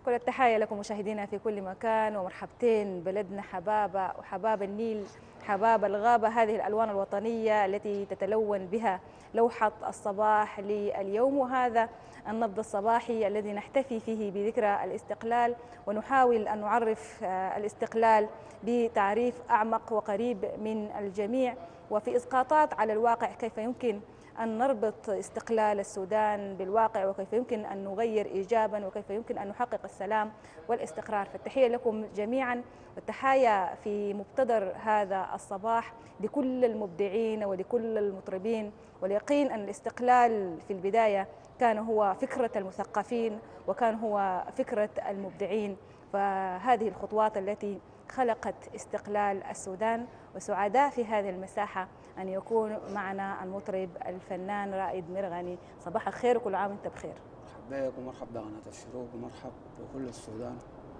كل التحايا لكم مشاهدينا في كل مكان، ومرحبتين بلدنا حبابة وحباب النيل، حباب الغابة، هذه الألوان الوطنية التي تتلون بها لوحة الصباح لليوم. وهذا النبض الصباحي الذي نحتفي فيه بذكرى الاستقلال، ونحاول أن نعرف الاستقلال بتعريف أعمق وقريب من الجميع، وفي إسقاطات على الواقع كيف يمكن أن نربط استقلال السودان بالواقع، وكيف يمكن أن نغير إيجابا، وكيف يمكن أن نحقق السلام والاستقرار. فالتحية لكم جميعا، والتحايا في مبتدر هذا الصباح لكل المبدعين ولكل المطربين، واليقين أن الاستقلال في البداية كان هو فكرة المثقفين وكان هو فكرة المبدعين. فهذه الخطوات التي خلقت استقلال السودان، وسعداء في هذه المساحة أن يكون معنا المطرب الفنان رائد مرغني. صباح الخير وكل عام وانت بخير. مرحبا بك ومرحبا بقناة الشروق ومرحب بكل السودان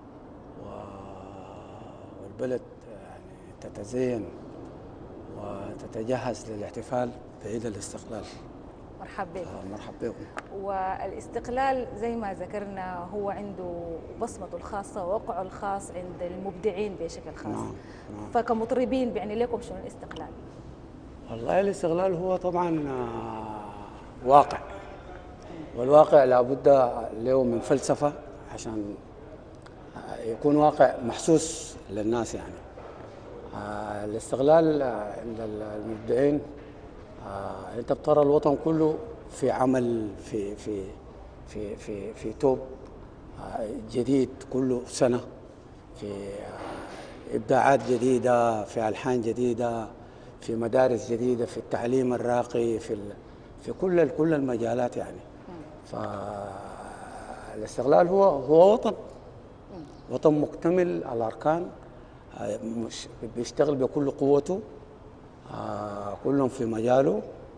والبلد يعني تتزين وتتجهز للاحتفال بعيد الاستقلال. مرحبا بكم. مرحبا بكم. والاستقلال زي ما ذكرنا هو عنده بصمته الخاصة ووقعه الخاص عند المبدعين بشكل خاص. نعم. فكمطربين بيعني لكم شنو الاستقلال؟ والله الاستقلال هو طبعا واقع، والواقع لابد له من فلسفة عشان يكون واقع محسوس للناس. يعني الاستقلال عند المبدعين انت بترى الوطن كله في عمل في توب جديد كل سنة، في إبداعات جديدة، في ألحان جديدة، في مدارس جديدة، في التعليم الراقي، في كل المجالات. يعني فالاستقلال هو وطن مكتمل الأركان، مش بيشتغل بكل قوته، كلهم في مجاله.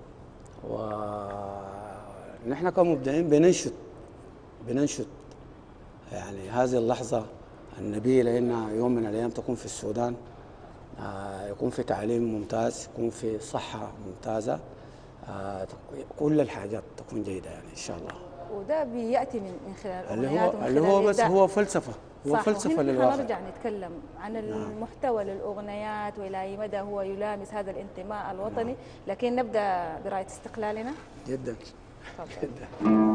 ونحن كمبدعين بننشد يعني هذه اللحظة النبيلة إنها يوم من الأيام تكون في السودان، يكون في تعليم ممتاز، يكون في صحة ممتازة، كل الحاجات تكون جيدة يعني إن شاء الله. وده بيأتي من خلال اللي أغنيات هو بس هو فلسفة، هو فلسفة للواقع. نرجع نتكلم عن المحتوى للأغنيات وإلى أي مدى هو يلامس هذا الانتماء الوطني. لكن نبدأ براية استقلالنا. جدا جدا.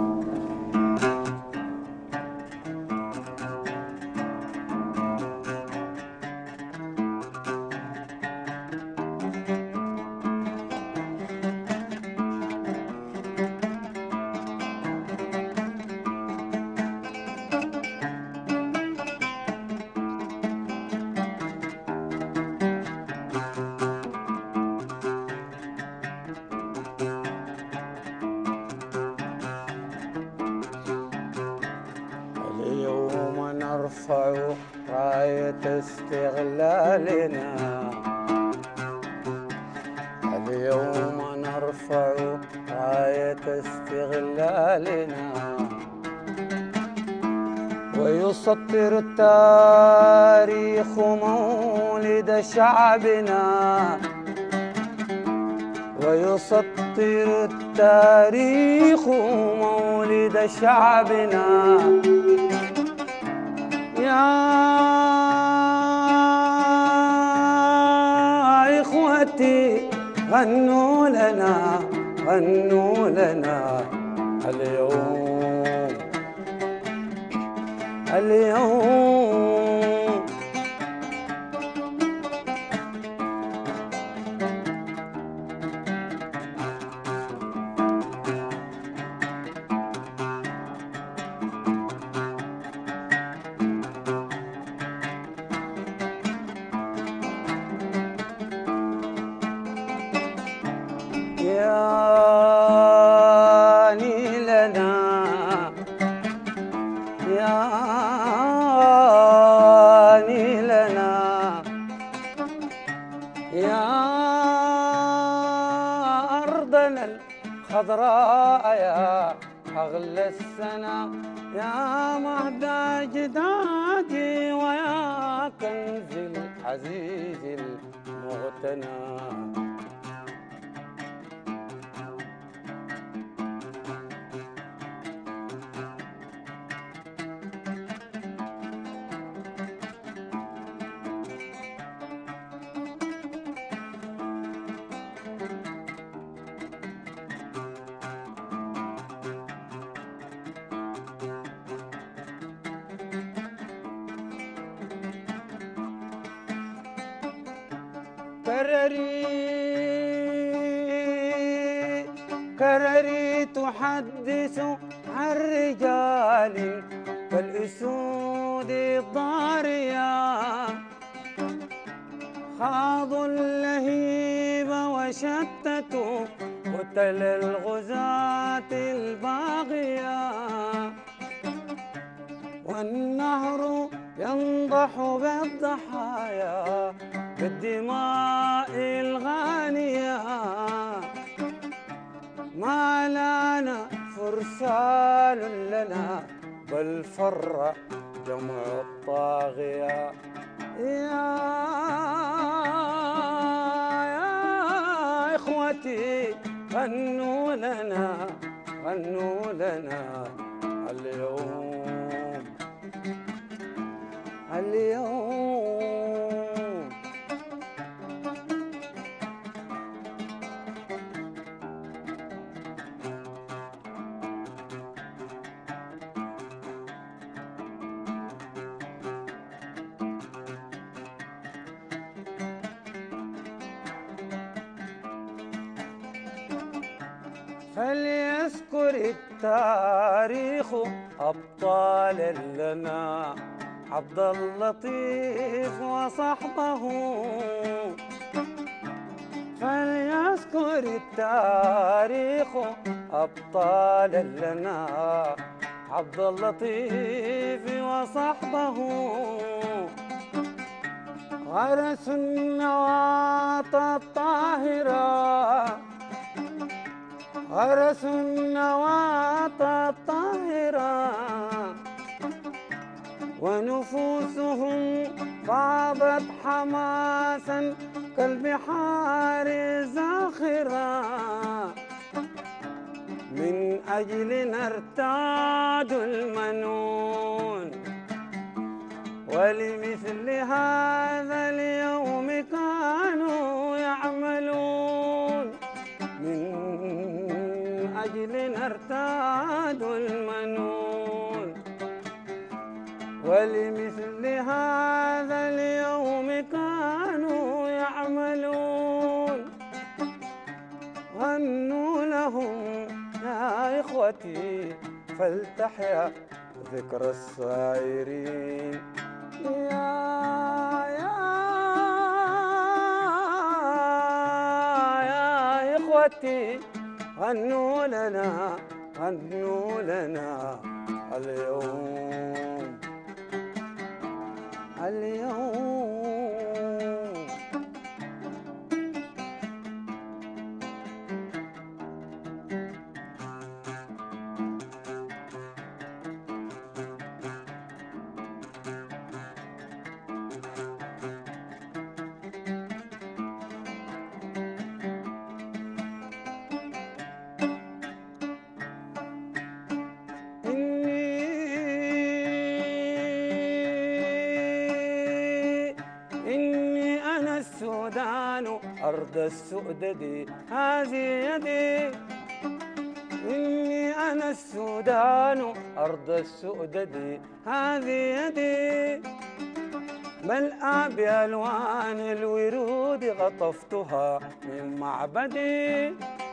اليوم نرفع راية استغلالنا، اليوم نرفع راية استغلالنا، ويسطر التاريخ مولد شعبنا، ويسطر التاريخ مولد شعبنا. يا إخوتي غنوا لنا، غنوا لنا اليوم، اليوم يا نيلنا، يا نيلنا، يا أرضنا الخضراء، يا أغلى السنا، يا مهد أجدادي ويا كنز العزيز المغتنى. كرري كرري تحدث عن رجال كالأسود الضارية خاضوا اللهيب وشتتوا قتل الغزاة الباغية والنهر ينضح بالضحايا بالدماء الغانية ما لنا فرسان لنا بل فر جمع الطاغية يا إخوتي غنوا لنا غنوا لنا اليوم اليوم فليذكر التاريخ أبطال لنا عبد اللطيف وصحبه فليذكر التاريخ أبطال لنا عبد اللطيف وصحبه غرسوا النواة الطاهرة غرسوا النواة الطاهرة ونفوسهم فاضت حماسا كالبحار الزاخرة من أجلنا ارتادوا المنون ولمثل هذا اليوم كانوا يعملون من أجلنا ارتادوا المنون ولمثل هذا اليوم كانوا يعملون غنوا لهم يا إخوتي فلتحيا ذكرى السائرين يا إخوتي غنوا لنا غنوا لنا اليوم اليوم السودان أرض السؤدد هذه يدي إني أنا السودان أرض السؤدد هذه يدي ملأى بألوان الورود غطفتها من معبدي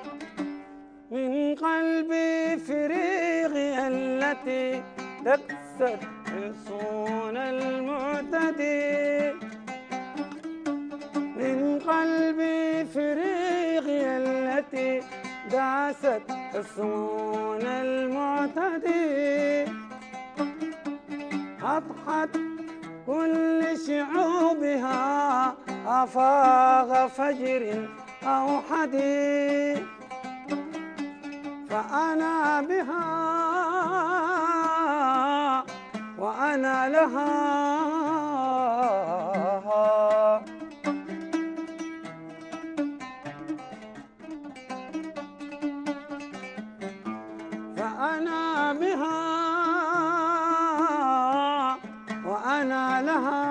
من قلبي فريغي التي تكسر حصون المعتدي من قلبي فريغي التي داست حصون المعتدي أضحت كل شعوبها أفاغ فجر أوحدي فأنا بها وأنا لها فأنا بها وأنا لها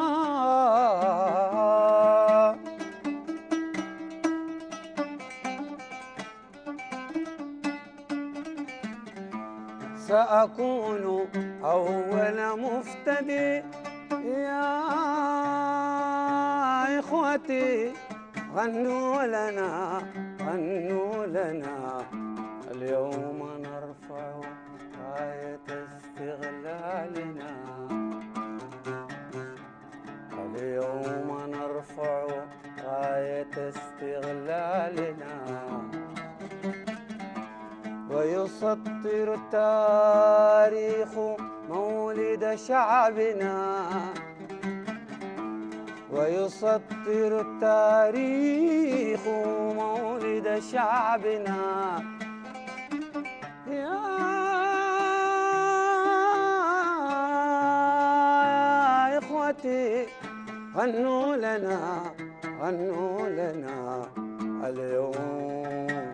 سأكون أول مفتدي يا إخوتي غنوا لنا غنوا لنا اليوم نرفع راية استغلالنا، اليوم نرفع راية استغلالنا، ويسطر التاريخ مولد شعبنا، ويسطر التاريخ مولد شعبنا. يا إخوتي غنوا لنا غنوا لنا اليوم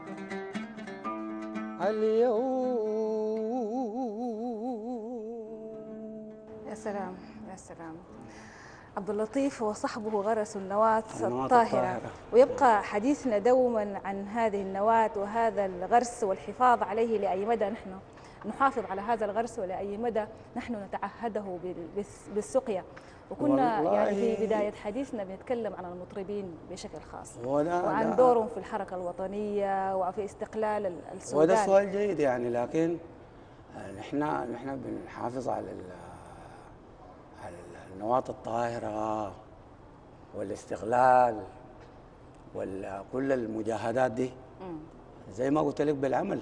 يا سلام يا سلام. عبد اللطيف وصحبه غرسوا النواة النواة الطاهرة، ويبقى حديثنا دوما عن هذه النواة وهذا الغرس والحفاظ عليه لأي مدى نحن نحافظ على هذا الغرس ولأي مدى نحن نتعهده بالسقيا. وكنا يعني في بداية حديثنا بنتكلم عن المطربين بشكل خاص وعن دورهم في الحركة الوطنية وفي استقلال السودان. وده سؤال جيد يعني، لكن نحن بنحافظ على النواة الطاهرة والاستغلال وكل المجاهدات دي زي ما قلت لك بالعمل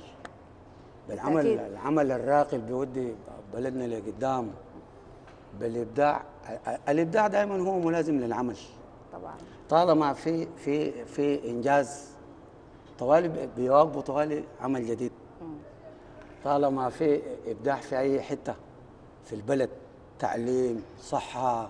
العمل الراقي اللي بيودي بلدنا لقدام، بالابداع. الابداع دائما هو ملازم للعمل طبعا، طالما في انجاز طوالي بيواكبوا طوالي عمل جديد. طالما في ابداع في اي حته في البلد، تعليم، صحه،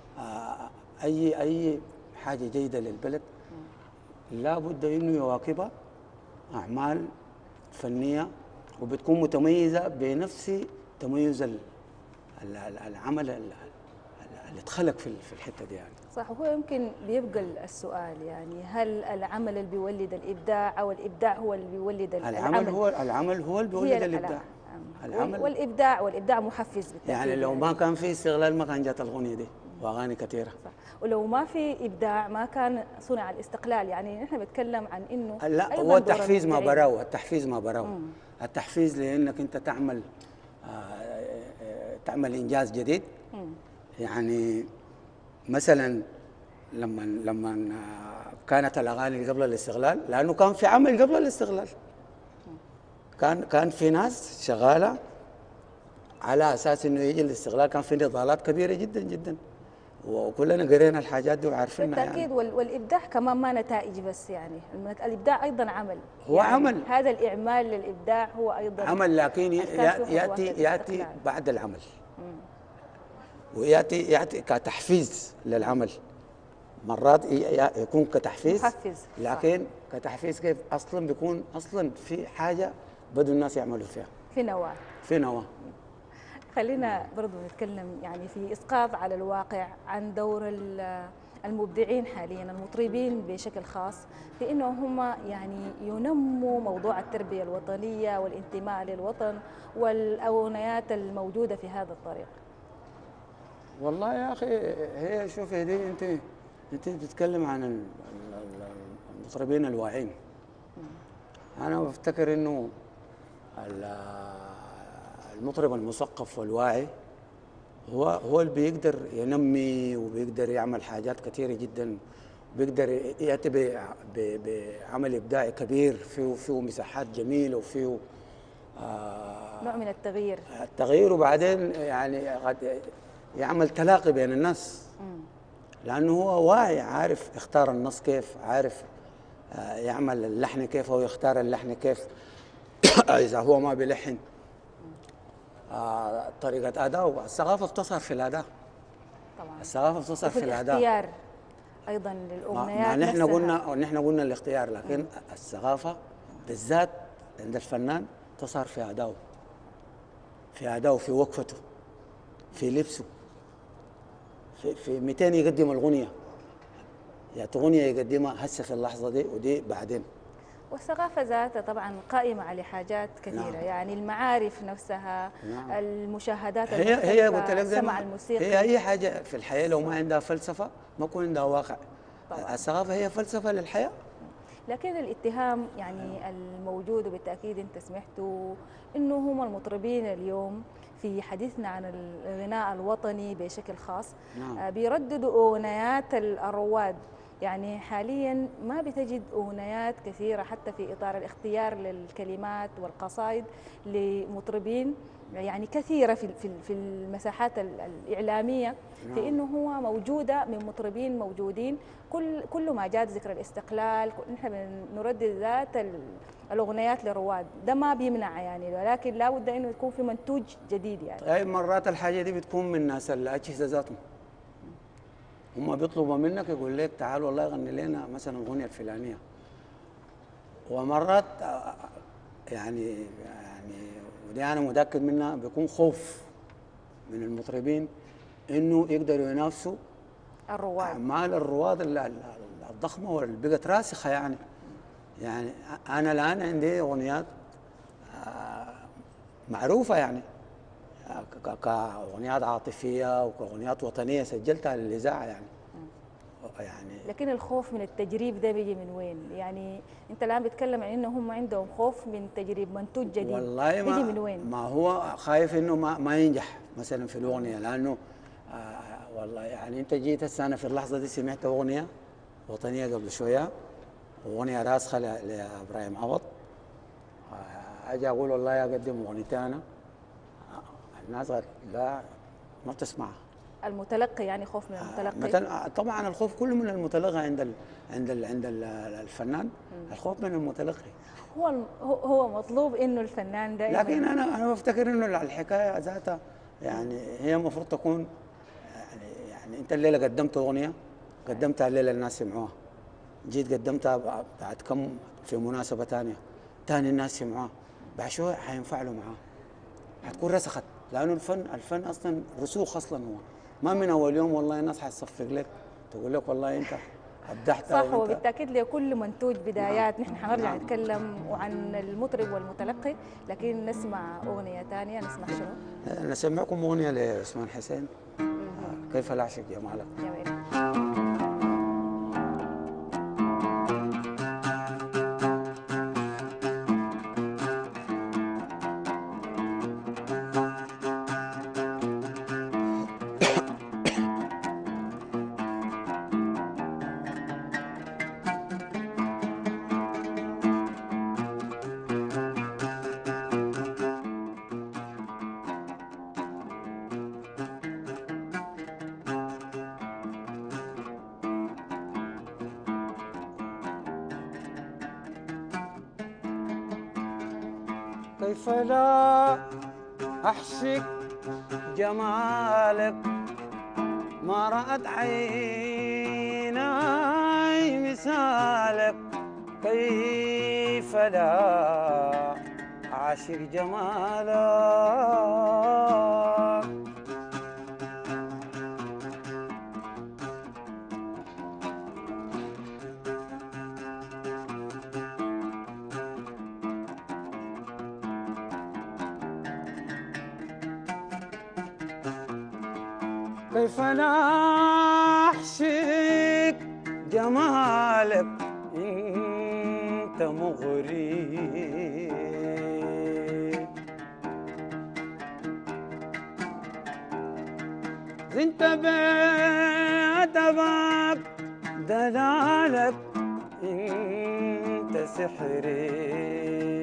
اي حاجه جيده للبلد لابد انه يواكبها اعمال فنيه وبتكون متميزه بنفس تميز العمل اللي اتخلق في الحته دي يعني. صح. وهو يمكن بيبقى السؤال يعني، هل العمل اللي بيولد الابداع او الابداع هو اللي بيولد العمل؟ العمل هو اللي بيولد الابداع. العمل والابداع محفز بالتاكيد. يعني لو ما كان في استغلال ما كان جات الاغنيه دي واغاني كثيره. صح. ولو ما في ابداع ما كان صنع الاستقلال. يعني نحن بنتكلم عن انه لا، هو التحفيز ما براو، التحفيز ما براو. التحفيز لانك انت تعمل انجاز جديد. يعني مثلا لما كانت الاغاني قبل الاستغلال، لانه كان في عمل قبل الاستغلال، كان في ناس شغاله على اساس انه يجي الاستغلال، كان في نضالات كبيره جدا جدا وكلنا قرينا الحاجات دي وعارفينها بالتاكيد يعني. والابداع كمان ما نتائج بس، يعني الابداع ايضا عمل، هو يعني عمل. هذا الاعمال للابداع هو ايضا عمل، لكن ياتي بعد العمل. وياتي كتحفيز للعمل. مرات يكون كتحفيز محفز، لكن كتحفيز كيف اصلا بيكون اصلا في حاجه بدوا الناس يعملوا فيها، في نواه. خلينا برضو نتكلم يعني في اسقاط على الواقع عن دور المبدعين حاليا، المطربين بشكل خاص، في انه هم يعني ينموا موضوع التربيه الوطنيه والانتماء للوطن والاغنيات الموجوده في هذا الطريق. والله يا اخي، هي شوفي دي انت بتتكلم عن المطربين الواعين. انا بفتكر انه المطرب المثقف والواعي هو اللي بيقدر ينمي وبيقدر يعمل حاجات كثيره جدا، بيقدر ياتي بعمل ابداعي كبير فيه مساحات جميله وفيه نوع من التغيير وبعدين يعني قد يعمل تلاقي بين الناس. لانه هو واعي، عارف يختار النص كيف، عارف يعمل اللحن كيف او يختار اللحن كيف. اذا هو ما بيلحن طريقه اداء، الثقافه بتظهر في الاداء طبعا، الثقافه بتظهر في الاداء. الاختيار ايضا للاغنيات نحن قلنا الاختيار، لكن الثقافه بالذات عند الفنان تظهر في ادائه، في وقفته، في لبسه، في 200 يقدم الاغنيه، يعني اغنيه يقدمها هسه في اللحظه دي ودي بعدين. والثقافة ذاتها طبعا قائمة على حاجات كثيرة. نعم. يعني المعارف نفسها، نعم. المشاهدات هي قلت لك السمع الموسيقي، هي أي حاجة في الحياة لو ما عندها فلسفة ما يكون عندها واقع. طبعا. الثقافة هي فلسفة للحياة. لكن الاتهام يعني الموجود، وبالتأكيد أنت سمعته، إنه هم المطربين اليوم في حديثنا عن الغناء الوطني بشكل خاص نعم. بيرددوا أغنيات الرواد. يعني حاليا ما بتجد أغنيات كثيرة حتى في إطار الاختيار للكلمات والقصائد لمطربين يعني كثيرة في المساحات الإعلامية، في نعم. إنه هو موجودة من مطربين موجودين. كل ما جات ذكرى الاستقلال نحن بنردد ذات الأغنيات لرواد، ده ما بيمنع يعني، ولكن لا بد إنه يكون في منتوج جديد يعني. طيب مرات الحاجة دي بتكون من ناس الأجهزة ذاتهم، هم بيطلبوا منك يقول لك تعال والله غني لنا مثلا الأغنية الفلانية. ومرات يعني ودي أنا متأكد منها بيكون خوف من المطربين إنه يقدروا ينافسوا الرواد. أعمال الرواد الضخمة واللي بقت راسخة يعني أنا الآن عندي أغنيات معروفة يعني كأغنيات عاطفية وكأغنيات وطنية سجلتها للإذاعة يعني لكن الخوف من التجريب ده بيجي من وين؟ يعني انت الان بتتكلم عن انه هم عندهم خوف من تجريب منتوج جديد، والله بيجي من وين؟ ما هو خايف انه ما ينجح مثلا في الاغنيه، لانه والله يعني انت جيت هسه انا في اللحظه دي سمعت اغنيه وطنيه قبل شويه، اغنيه راسخه لابراهيم عوض، اجي اقول والله اقدم اغنيتي انا، الناس قالت لا ما بتسمعها. المتلقي يعني خوف من المتلقي؟ مثلا طبعا الخوف كله من المتلقي عند الفنان، الخوف من المتلقي. هو مطلوب انه الفنان دائما. لكن انا بفتكر انه الحكايه ذاتها يعني هي المفروض تكون يعني انت الليله قدمت اغنيه، قدمتها الليله الناس سمعوها، جيت قدمتها بعد كم في مناسبه ثانيه، ثاني الناس سمعوها، بعد شويه حينفعلوا معاه، حتكون رسخت، لانه الفن اصلا رسوخ اصلا، هو ما من اول يوم والله الناس حتصفق لك تقول لك والله انت ابدعت صح، وانت. وبالتاكيد لكل منتوج نعم. بدايات. نحن حنرجع نعم. نتكلم عن المطرب والمتلقي، لكن نسمع اغنيه ثانيه. نسمع شنو؟ نسمعكم اغنيه لعثمان حسين، كيف لا اعشق جمالك. جميل. كيف لا أحشك جمالك، ما رأت عيناي مثالك، كيف لا أعشق جمالك. كيف لا أحشق جمالك، أنت مغري، زنت بأدبك دلالك، أنت سحري،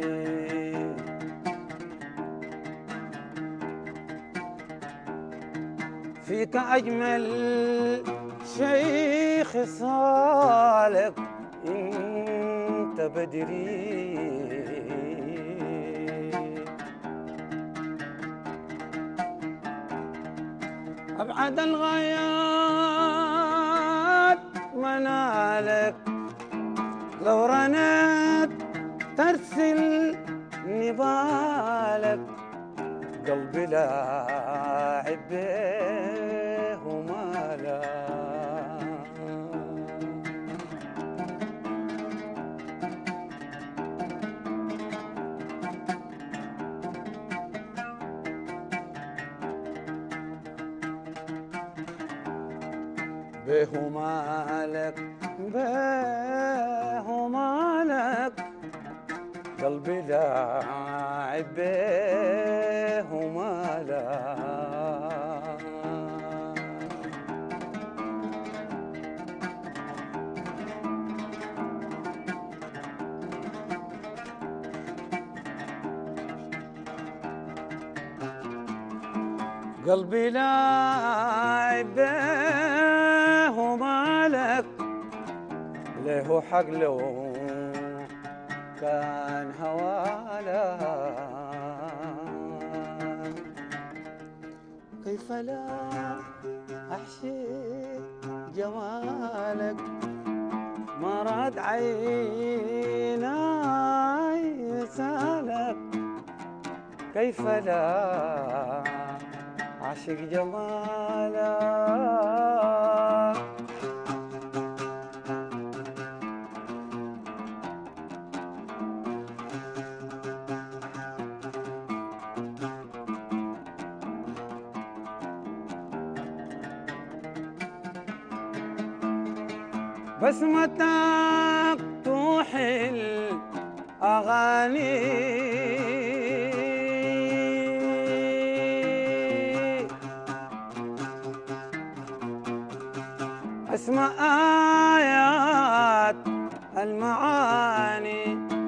فيك أجمل شيء خصالك، أنت بدري، أبعد الغايات منالك، لو رنت ترسل نبالك، قلبي لاعب به ومالا. به مالك به ومالك قلبي لاعب به ومالك قلبي لاعب به ومالك له حق لو كان هوالا كيف لا أحشي جمالك مراد عيناي سالك كيف لا أعشق جمالك بسمتك توحي الأغاني اسمع آيات المعاني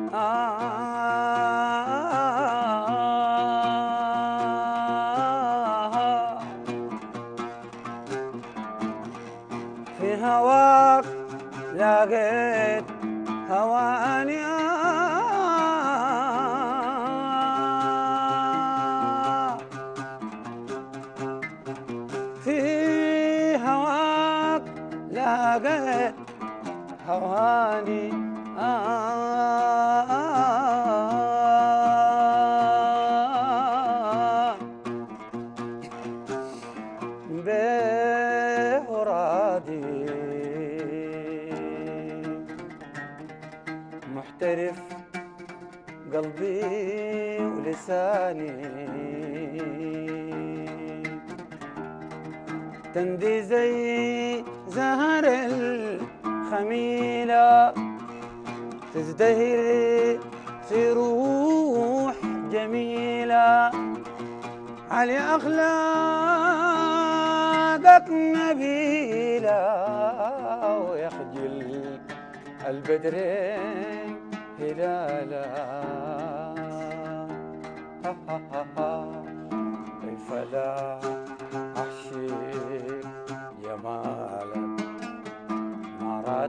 في هواك لقيت هواني في هواك لقيت هواني بهرادي محترف قلبي ولساني تندي زي زهر الخميلة تزدهر في روح جميلة علي أخلاقك نبيلة ويخجل البدرين هلالا كيف لا أحشيك جمالك مراد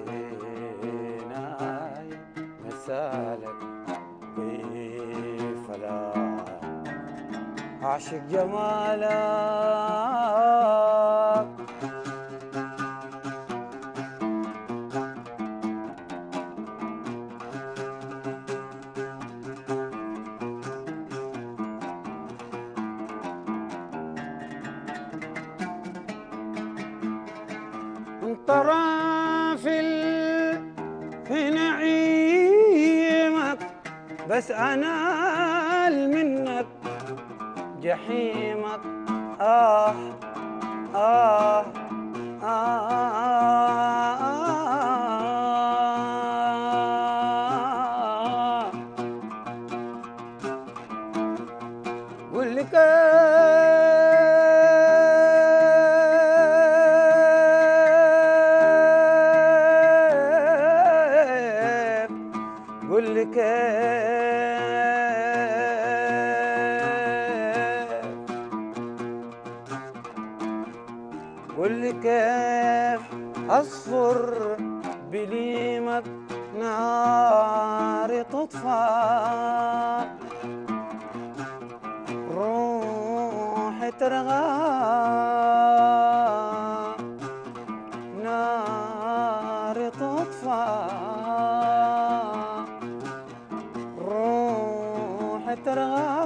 عيناي مثالك كيف لا أعشق جمالك طرافل في نعيمك بس أنال منك جحيمك آه آه قل لي قل لي قل لي كيف أصفر بليمك ناري تطفى روحي ترغى ناري تطفى ترغى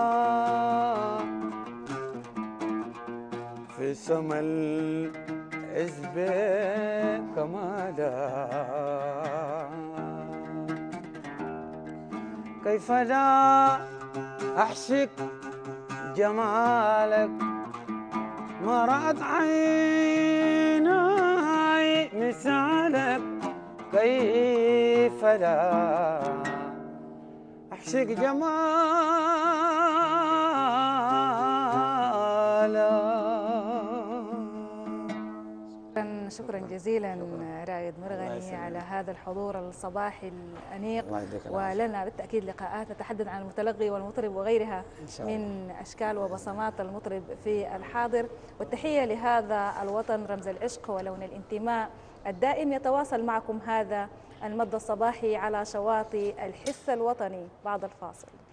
في سما العزبة كمالا كيف لا أحشك جمالك مراد عيناي لسانك كيف لا أحشق جمالك. شكرا جزيلا رائد الله مرغني يسلمك. على هذا الحضور الصباحي الأنيق. الله يديك العافية. ولنا بالتأكيد لقاءات نتحدث عن المتلقي والمطرب وغيرها إن شاء الله. من أشكال وبصمات المطرب في الحاضر. والتحية لهذا الوطن رمز العشق ولون الانتماء الدائم. يتواصل معكم هذا المد الصباحي على شواطئ الحس الوطني بعد الفاصل.